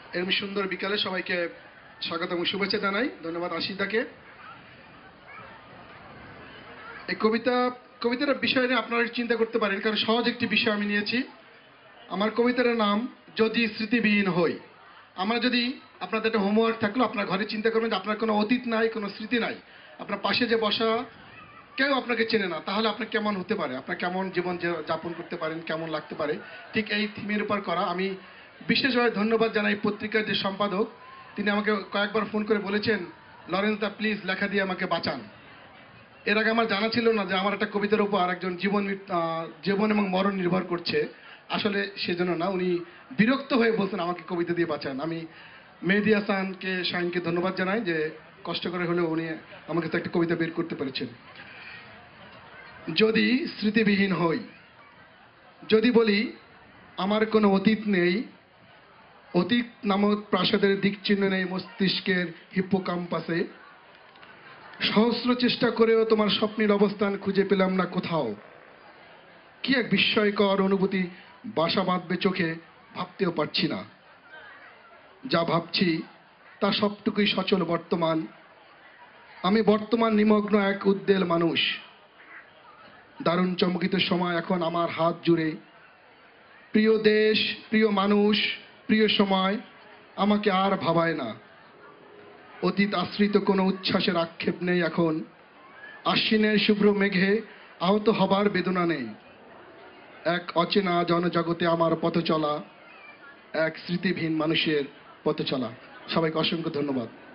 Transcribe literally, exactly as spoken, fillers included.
এরকম সুন্দর বিকালে সবাইকে স্বাগত এবং শুভেচ্ছা জানাই। ধন্যবাদ আশিদাকে। এই কবিতা কবিতার বিষয় নিয়ে আপনারা চিন্তা করতে পারেন, কারণ সহজ একটি বিষয় আমি নিয়েছি। আমার কবিতার নাম যদি স্মৃতিবিহীন হই। আমরা যদি আপনাদের একটা হোমওয়ার্ক থাকলো, আপনার ঘরে চিন্তা করবেন যে আপনার কোনো অতীত নাই, কোনো স্মৃতি নাই, আপনার পাশে যে বসা কেউ আপনাকে চেনে না, তাহলে আপনার কেমন হতে পারে, আপনার কেমন জীবন যাপন করতে পারেন, কেমন লাগতে পারে। ঠিক এই থিমের উপর করা। আমি বিশেষভাবে ধন্যবাদ জানাই পত্রিকার যে সম্পাদক, তিনি আমাকে কয়েকবার ফোন করে বলেছেন, লরেন্স দা প্লিজ লেখা দিয়ে আমাকে বাঁচান। এর আগে আমার জানা ছিল না যে আমার একটা কবিতার উপর আরেকজন জীবন জীবন এবং মরণ নির্ভর করছে। আসলে সেজন্য না, উনি বিরক্ত হয়ে বলছেন আমাকে কবিতা দিয়ে বাঁচান। আমি মেহেদী হাসানকে, শাহিনকে ধন্যবাদ জানাই যে কষ্ট করে হলেও উনি আমাকে তো একটা কবিতা বের করতে পেরেছেন। যদি স্মৃতিবিহীন হই, যদি বলি আমার কোনো অতীত নেই, অতীত নামক প্রাসাদের দিকচিহ্ন নেই মস্তিষ্কের হিপ্পোক্যাম্পাসে, সহস্র চেষ্টা করেও তোমার স্বপ্নের অবস্থান খুঁজে পেলাম না কোথাও। কি এক বিস্ময়কর অনুভূতি বাসা বাঁধবে চোখে, ভাবতেও পারছি না। যা ভাবছি তা সবটুকুই সচল বর্তমান। আমি বর্তমান নিমগ্ন এক উদ্বেল মানুষ। দারুণ চমকিত সময় এখন আমার হাত জুড়ে। প্রিয় দেশ, প্রিয় মানুষ, প্রিয় সময় আমাকে আর ভাবায় না। অতীত আশ্রিত কোনো উচ্ছ্বাসের আক্ষেপ নেই এখন। আশ্বিনের শুভ্র মেঘে আহত হবার বেদনা নেই। এক অচেনা জনজগতে আমার পথ চলা, এক স্মৃতিহীন মানুষের পথ চলা। সবাইকে অসংখ্য ধন্যবাদ।